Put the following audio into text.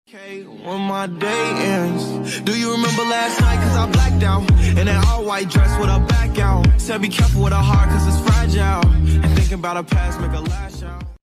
Okay, when my day ends, do you remember last night? Cause I blacked out in that all-white dress with a back out. Said be careful with her heart cause it's fragile, and thinking about her past make her lash out.